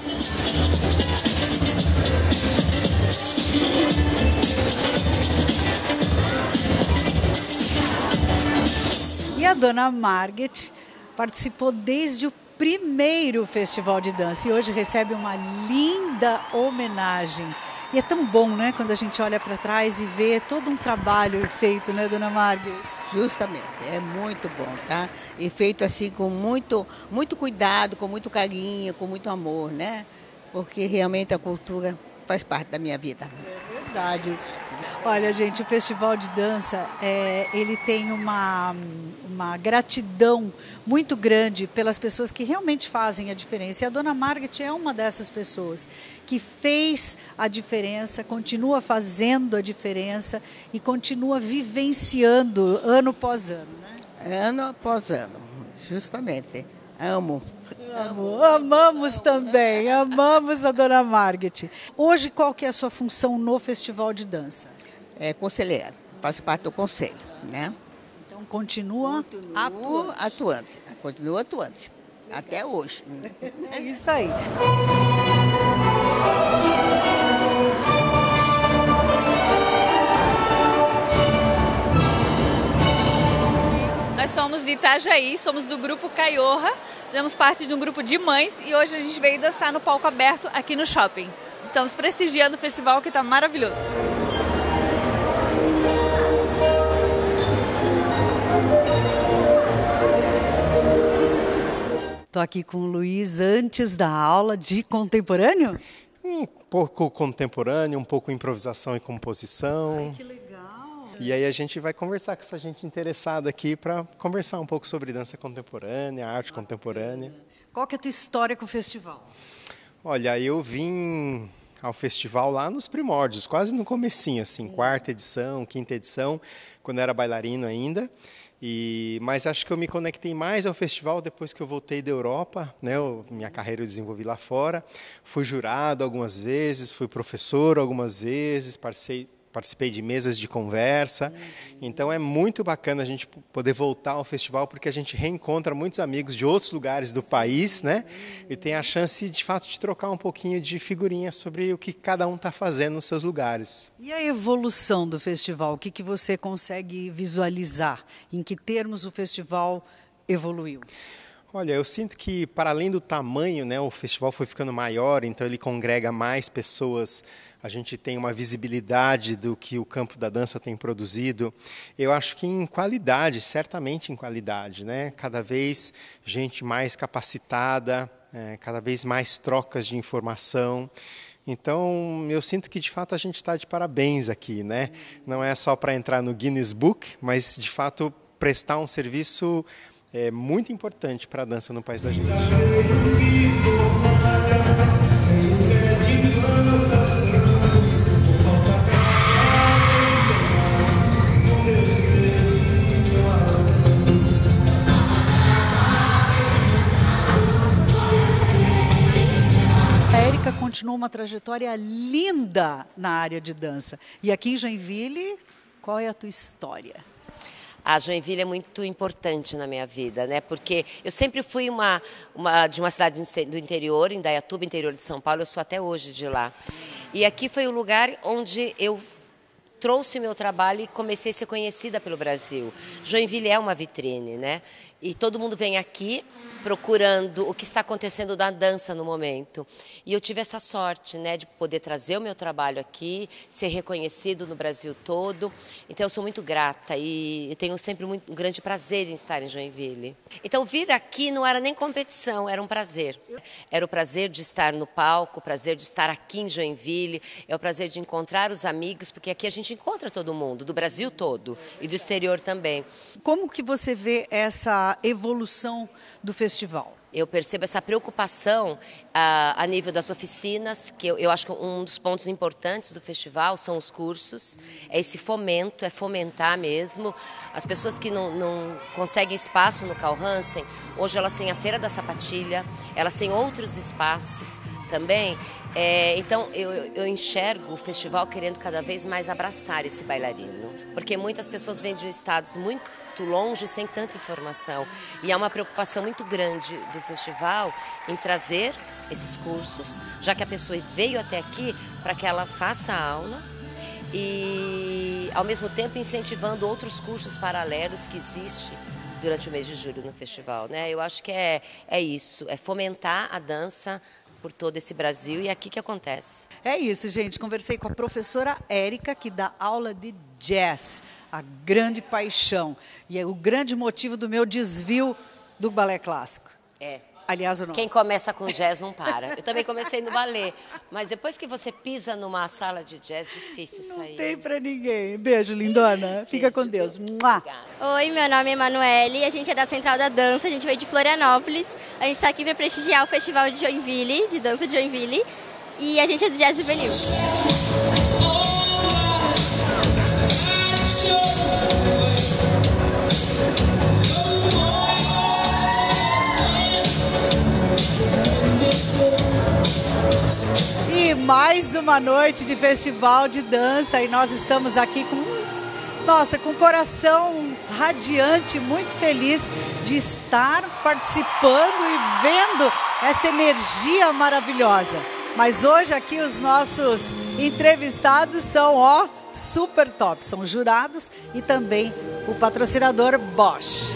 E a dona Margit participou desde o primeiro Festival de Dança e hoje recebe uma linda homenagem. E é tão bom, né, quando a gente olha para trás e vê todo um trabalho feito, né, dona Margit? Justamente, é muito bom, tá? E feito assim com muito, muito cuidado, com muito carinho, com muito amor, né? Porque realmente a cultura faz parte da minha vida. É verdade. Olha, gente, o Festival de Dança, é, ele tem uma, uma gratidão muito grande pelas pessoas que realmente fazem a diferença. E a dona Margit é uma dessas pessoas que fez a diferença, continua fazendo a diferença e continua vivenciando ano após ano, né? Ano após ano, justamente. Amo. Amo. Amamos também, amamos a dona Margit. Hoje, qual que é a sua função no Festival de Dança? É conselheira, faço parte do conselho, né? Então continua Continuo atuante. Continua atuante, até hoje. É isso aí. Nós somos de Itajaí, somos do grupo Caiorra, fazemos parte de um grupo de mães e hoje a gente veio dançar no palco aberto aqui no shopping. Estamos prestigiando o festival que está maravilhoso. Estou aqui com o Luiz antes da aula de contemporâneo? Um pouco contemporâneo, um pouco improvisação e composição. Ai, que legal! E aí a gente vai conversar com essa gente interessada aqui para conversar um pouco sobre dança contemporânea, arte contemporânea. Qual que é a tua história com o festival? Olha, eu vim ao festival lá nos primórdios, quase no comecinho, assim, quarta edição, quinta edição, quando eu era bailarino ainda. E, mas acho que eu me conectei mais ao festival depois que eu voltei da Europa, né? Eu, minha carreira eu desenvolvi lá fora, fui jurado algumas vezes, fui professor algumas vezes, participei, participei de mesas de conversa. Então é muito bacana a gente poder voltar ao festival porque a gente reencontra muitos amigos de outros lugares do país, né? E tem a chance de fato de trocar um pouquinho de figurinhas sobre o que cada um está fazendo nos seus lugares. E a evolução do festival, o que, que você consegue visualizar? Em que termos o festival evoluiu? Olha, eu sinto que, para além do tamanho, né, o festival foi ficando maior, então ele congrega mais pessoas, a gente tem uma visibilidade do que o campo da dança tem produzido. Eu acho que em qualidade, certamente em qualidade, né? Cada vez gente mais capacitada, é, cada vez mais trocas de informação. Então, eu sinto que, de fato, a gente está de parabéns aqui, né? Não é só para entrar no Guinness Book, mas, de fato, prestar um serviço é muito importante para a dança no país da gente. A Érica continua uma trajetória linda na área de dança. E aqui em Joinville, qual é a tua história? A Joinville é muito importante na minha vida, né? Porque eu sempre fui uma, uma, de uma cidade do interior, Indaiatuba, interior de São Paulo, eu sou até hoje de lá. E aqui foi o lugar onde eu trouxe o meu trabalho e comecei a ser conhecida pelo Brasil. Joinville é uma vitrine, né? E todo mundo vem aqui procurando o que está acontecendo na dança no momento. E eu tive essa sorte, né, de poder trazer o meu trabalho aqui, ser reconhecido no Brasil todo. Então eu sou muito grata e eu tenho sempre muito, um grande prazer em estar em Joinville. Então vir aqui não era nem competição, era um prazer. Era o prazer de estar no palco, o prazer de estar aqui em Joinville, é o prazer de encontrar os amigos, porque aqui a gente encontra todo mundo, do Brasil todo e do exterior também. Como que você vê essa evolução do festival? Eu percebo essa preocupação a, a nível das oficinas, que eu, eu acho que um dos pontos importantes do festival são os cursos, é esse fomento, é fomentar mesmo. As pessoas que não, não conseguem espaço no Carl Hansen, hoje elas têm a Feira da Sapatilha, elas têm outros espaços também. É, então eu, eu enxergo o festival querendo cada vez mais abraçar esse bailarino, porque muitas pessoas vêm de estados muito longe sem tanta informação e há uma preocupação muito grande do festival em trazer esses cursos, já que a pessoa veio até aqui para que ela faça a aula e ao mesmo tempo incentivando outros cursos paralelos que existem durante o mês de julho no festival, né? Eu acho que é, é isso, é fomentar a dança por todo esse Brasil e é aqui que acontece. É isso, gente. Conversei com a professora Érica, que dá aula de jazz, a grande paixão. E é o grande motivo do meu desvio do balé clássico. É. Aliás, o nosso. Quem começa com jazz não para. Eu também comecei no balé, mas depois que você pisa numa sala de jazz, é difícil sair. Não tem pra ninguém. Beijo, lindona. Fica com Deus. Mua. Oi, meu nome é Emanuele, a gente é da Central da Dança, a gente veio de Florianópolis. A gente está aqui para prestigiar o Festival de Joinville, de dança de Joinville, e a gente é do Jazz Juvenil. E mais uma noite de festival de dança e nós estamos aqui com, nossa, com o coração radiante, muito feliz de estar participando e vendo essa energia maravilhosa. Mas hoje aqui os nossos entrevistados são, ó, super top, são jurados e também o patrocinador Bosch.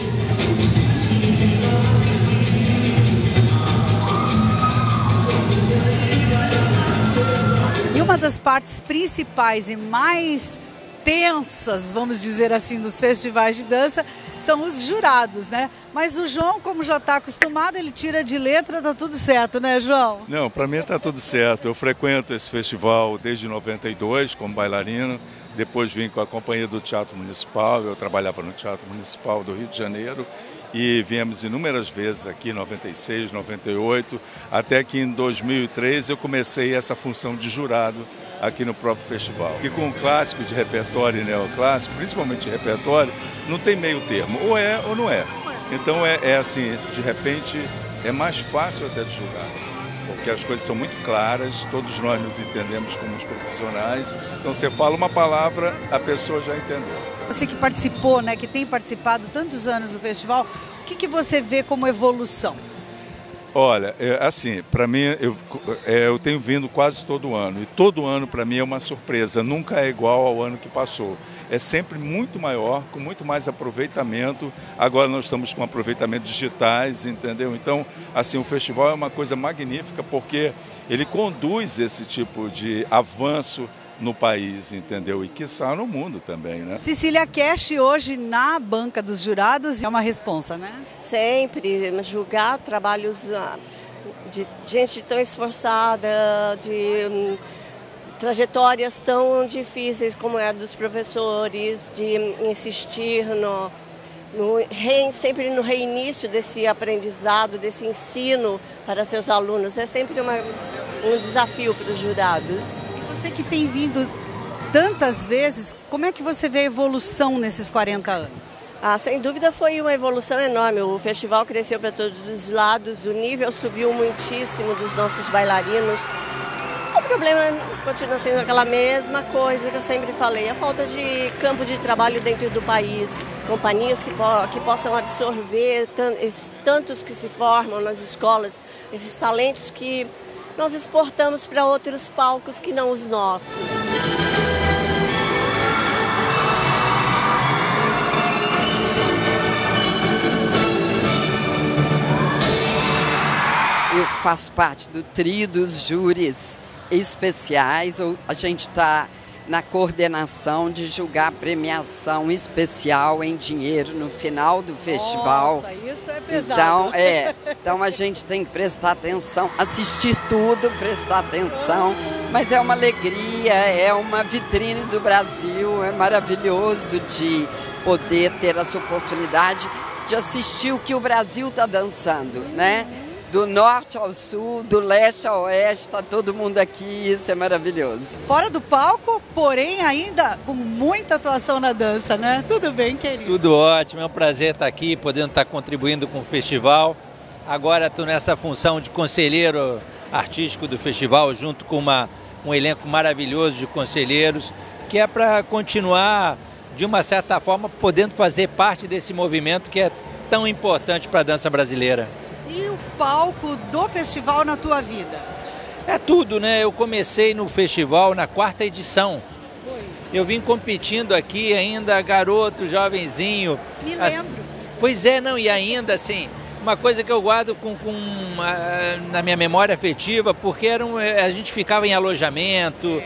E uma das partes principais e mais tensas, vamos dizer assim, dos festivais de dança, são os jurados, né? Mas o João, como já está acostumado, ele tira de letra, tá tudo certo, né, João? Não, para mim tá tudo certo. Eu frequento esse festival desde noventa e dois como bailarino, depois vim com a companhia do Teatro Municipal, eu trabalhava no Teatro Municipal do Rio de Janeiro, e viemos inúmeras vezes aqui, em noventa e seis, noventa e oito, até que em dois mil e três eu comecei essa função de jurado aqui no próprio festival. E com o clássico de repertório e neoclássico, principalmente de repertório, não tem meio termo, ou é ou não é. Então é, é assim, de repente é mais fácil até de julgar, porque as coisas são muito claras, todos nós nos entendemos como os profissionais, então você fala uma palavra, a pessoa já entendeu. Você que participou, né, que tem participado tantos anos do festival, o que, que você vê como evolução? Olha, é, assim, para mim, eu, é, eu tenho vindo quase todo ano, e todo ano para mim é uma surpresa, nunca é igual ao ano que passou. É sempre muito maior, com muito mais aproveitamento. Agora nós estamos com aproveitamento digitais, entendeu? Então, assim, o festival é uma coisa magnífica porque ele conduz esse tipo de avanço no país, entendeu? E quiçá no mundo também, né? Cecília Cash, hoje na banca dos jurados, é uma responsa, né? Sempre, julgar trabalhos de gente tão esforçada, de hum, trajetórias tão difíceis como é a dos professores, de insistir no, no re, sempre no reinício desse aprendizado, desse ensino para seus alunos. É sempre uma, um desafio para os jurados. Você que tem vindo tantas vezes, como é que você vê a evolução nesses quarenta anos? Ah, sem dúvida foi uma evolução enorme. O festival cresceu para todos os lados, o nível subiu muitíssimo dos nossos bailarinos. O problema continua sendo aquela mesma coisa que eu sempre falei, a falta de campo de trabalho dentro do país, companhias que, po que possam absorver esses tantos que se formam nas escolas, esses talentos que nós exportamos para outros palcos que não os nossos. Eu faço parte do trio dos júris especiais, a gente está na coordenação de julgar a premiação especial em dinheiro no final do festival. Nossa, isso é pesado. Então, é, então a gente tem que prestar atenção, assistir tudo, prestar atenção, mas é uma alegria, é uma vitrine do Brasil, é maravilhoso de poder ter essa oportunidade de assistir o que o Brasil está dançando, né? Do norte ao sul, do leste ao oeste, está todo mundo aqui, isso é maravilhoso. Fora do palco, porém ainda com muita atuação na dança, né? Tudo bem, querido? Tudo ótimo, é um prazer estar aqui, podendo estar contribuindo com o festival. Agora estou nessa função de conselheiro artístico do festival, junto com uma, um elenco maravilhoso de conselheiros, que é para continuar, de uma certa forma, podendo fazer parte desse movimento que é tão importante para a dança brasileira. E o palco do festival na tua vida? É tudo, né? Eu comecei no festival na quarta edição. Pois. Eu vim competindo aqui ainda, garoto, jovenzinho. Me assim, lembro. Pois é, não, e ainda assim, uma coisa que eu guardo com, com uma, na minha memória afetiva, porque era um, a gente ficava em alojamento,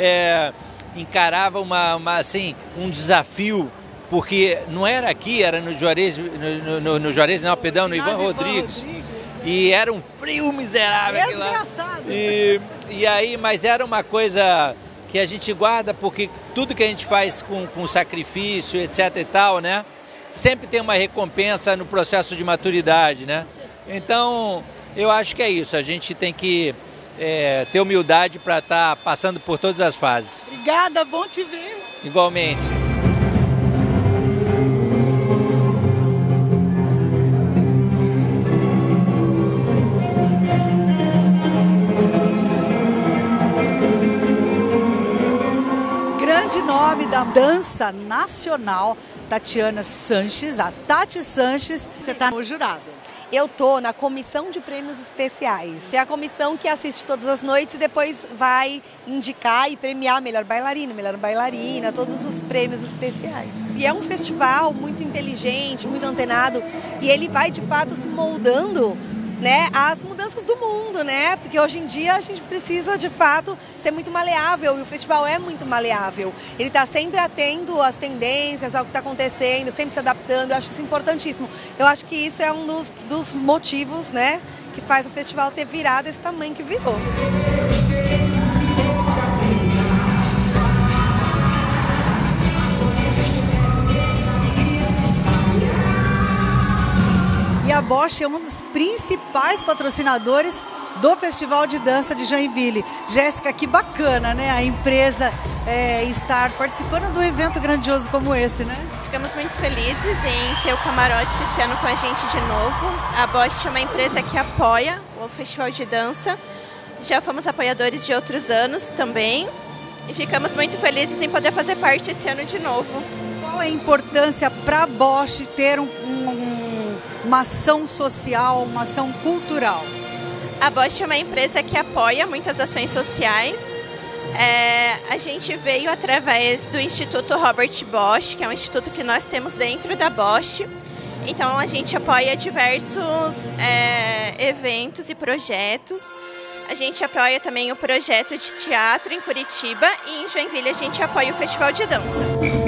é, encarava uma, uma, assim, um desafio. Porque não era aqui, era no Juarez, no, no, no Juarez, não, perdão, no Ivan Rodrigues. E era um frio miserável. É desgraçado. E, e aí, mas era uma coisa que a gente guarda, porque tudo que a gente faz com, com sacrifício, etc e tal, né? Sempre tem uma recompensa no processo de maturidade, né? Então, eu acho que é isso, a gente tem que é, ter humildade para estar tá passando por todas as fases. Obrigada, bom te ver. Igualmente. Nome da dança nacional, Tatiana Sanches, a Tati Sanches, você está no jurado. Eu tô na comissão de prêmios especiais. É a comissão que assiste todas as noites e depois vai indicar e premiar melhor bailarina, melhor bailarina, todos os prêmios especiais. E é um festival muito inteligente, muito antenado, e ele vai de fato se moldando, né, as mudanças do mundo, né? Porque hoje em dia a gente precisa de fato ser muito maleável e o festival é muito maleável. Ele está sempre atento às tendências, ao que está acontecendo, sempre se adaptando. Eu acho isso importantíssimo. Eu acho que isso é um dos, dos motivos, né, que faz o festival ter virado esse tamanho que virou. E a Bosch é um dos principais patrocinadores do Festival de Dança de Joinville. Jéssica, que bacana, né? A empresa é, estar participando de um evento grandioso como esse, né? Ficamos muito felizes em ter o camarote esse ano com a gente de novo. A Bosch é uma empresa que apoia o Festival de Dança. Já fomos apoiadores de outros anos também. E ficamos muito felizes em poder fazer parte esse ano de novo. Qual é a importância para a Bosch ter um, um uma ação social, uma ação cultural? A Bosch é uma empresa que apoia muitas ações sociais. É, a gente veio através do Instituto Robert Bosch, que é um instituto que nós temos dentro da Bosch. Então a gente apoia diversos é, eventos e projetos. A gente apoia também o projeto de teatro em Curitiba e em Joinville a gente apoia o Festival de Dança.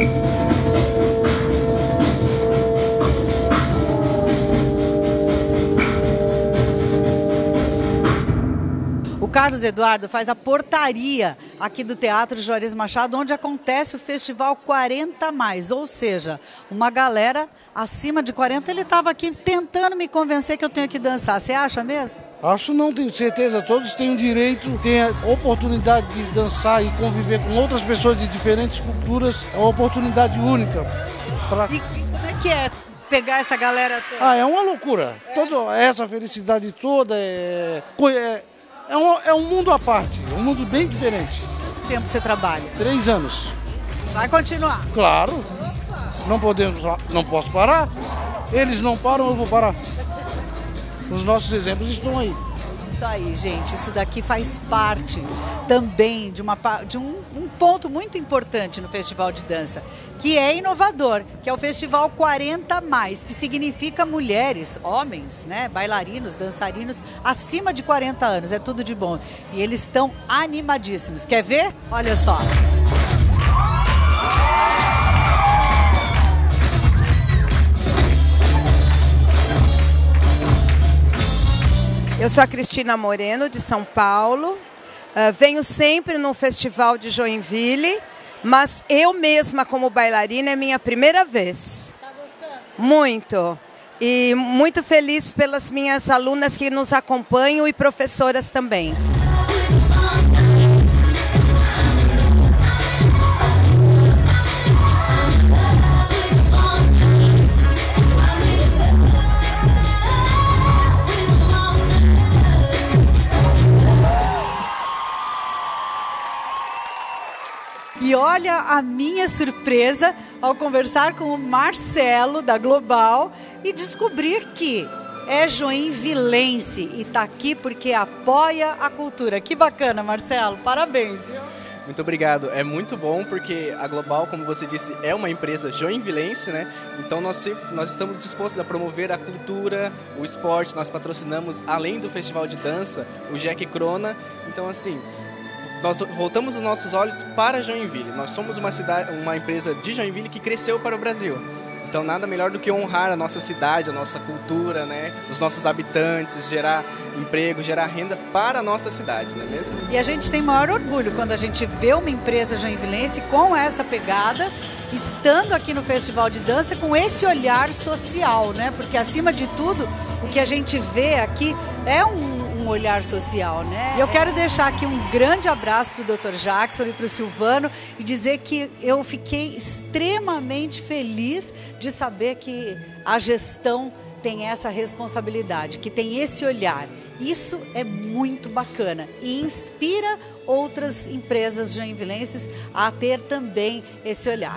O Carlos Eduardo faz a portaria aqui do Teatro Juarez Machado, onde acontece o Festival quarenta mais, ou seja, uma galera acima de quarenta. Ele estava aqui tentando me convencer que eu tenho que dançar. Você acha mesmo? Acho não, tenho certeza. Todos têm o direito, têm a oportunidade de dançar e conviver com outras pessoas de diferentes culturas. É uma oportunidade única. Pra... E como é que é pegar essa galera toda? Ah, é uma loucura. É. Toda essa felicidade toda é... é... É um, é um mundo à parte, um mundo bem diferente. Quanto tempo você trabalha? Três anos. Vai continuar? Claro. Não podemos, não posso parar. Eles não param, eu vou parar. Os nossos exemplos estão aí. Isso aí, gente. Isso daqui faz parte também de, uma, de um, um ponto muito importante no Festival de Dança, que é inovador, que é o Festival quarenta mais, que significa mulheres, homens, né, bailarinos, dançarinos, acima de quarenta anos. É tudo de bom. E eles estão animadíssimos. Quer ver? Olha só. Eu sou a Cristina Moreno, de São Paulo. Uh, venho sempre no Festival de Joinville, mas eu mesma, como bailarina, é minha primeira vez. Tá gostando? Muito. E muito feliz pelas minhas alunas que nos acompanham e professoras também. E olha a minha surpresa ao conversar com o Marcelo, da Global, e descobrir que é joinvilense e está aqui porque apoia a cultura. Que bacana, Marcelo. Parabéns. Viu? Muito obrigado. É muito bom porque a Global, como você disse, é uma empresa joinvilense, né? Então nós, nós estamos dispostos a promover a cultura, o esporte. Nós patrocinamos, além do Festival de Dança, o Jack Crona. Então, assim... Nós voltamos os nossos olhos para Joinville. Nós somos uma, cidade, uma empresa de Joinville que cresceu para o Brasil. Então, nada melhor do que honrar a nossa cidade, a nossa cultura, né? Os nossos habitantes, gerar emprego, gerar renda para a nossa cidade, não é mesmo? E a gente tem maior orgulho quando a gente vê uma empresa joinvilense com essa pegada, estando aqui no Festival de Dança com esse olhar social, né? Porque, acima de tudo, o que a gente vê aqui é um um olhar social, né? E eu quero deixar aqui um grande abraço para o doutor Jackson e para o Silvano e dizer que eu fiquei extremamente feliz de saber que a gestão tem essa responsabilidade, que tem esse olhar. Isso é muito bacana e inspira outras empresas joinvilenses a ter também esse olhar.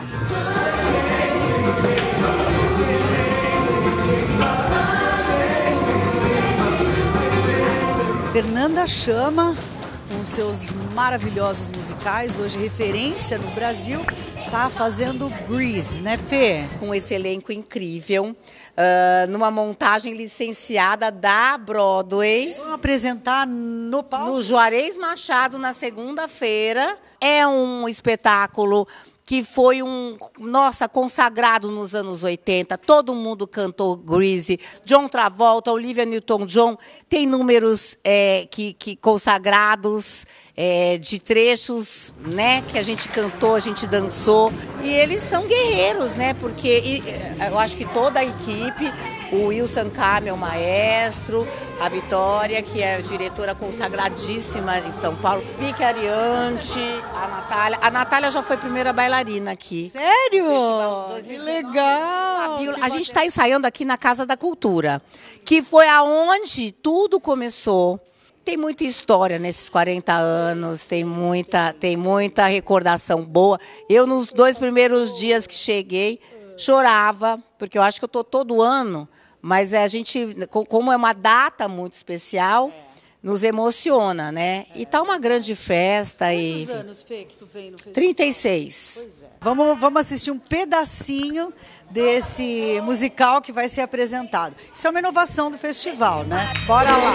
Fernanda Chama, com seus maravilhosos musicais, hoje referência no Brasil, está fazendo Grease, né, Fê? Com esse elenco incrível, uh, numa montagem licenciada da Broadway. Vamos apresentar no palco? No Juarez Machado, na segunda-feira. É um espetáculo que foi um, nossa, consagrado nos anos oitenta. Todo mundo cantou Grease. John Travolta, Olivia Newton-John. Tem números é, que, que consagrados, é, de trechos, né, que a gente cantou, a gente dançou. E eles são guerreiros, né, porque e, eu acho que toda a equipe, o Wilson Camel, maestro, a Vitória, que é diretora consagradíssima em São Paulo, Vicky Ariante, a Natália. A Natália já foi primeira bailarina aqui. Sério? Que legal! A, a gente está ensaiando aqui na Casa da Cultura, que foi aonde tudo começou. Tem muita história nesses quarenta anos, tem muita, tem muita recordação boa. Eu, nos dois primeiros dias que cheguei, chorava, porque eu acho que eu estou todo ano, mas a gente, como é uma data muito especial, nos emociona, né? E tá uma grande festa. Quantos e... anos, Fê, que tu vem no festival? trinta e seis. Pois é. Vamos, vamos assistir um pedacinho desse musical que vai ser apresentado. Isso é uma inovação do festival, né? Bora lá!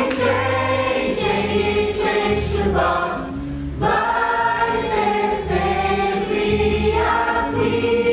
Vai ser sempre assim.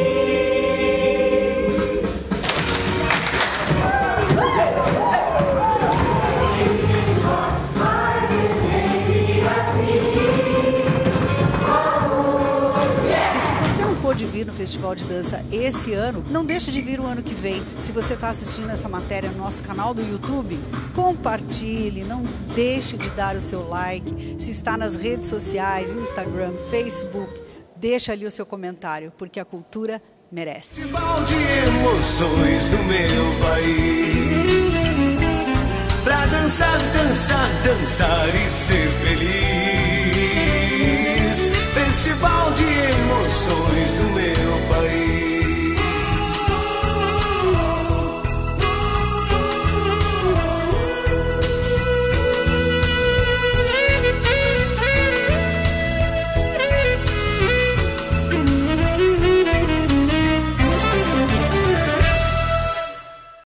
De vir no Festival de Dança esse ano, não deixe de vir o ano que vem. Se você está assistindo essa matéria no nosso canal do YouTube, compartilhe, não deixe de dar o seu like. Se está nas redes sociais, Instagram, Facebook, deixa ali o seu comentário, porque a cultura merece. Festival de emoções do meu país.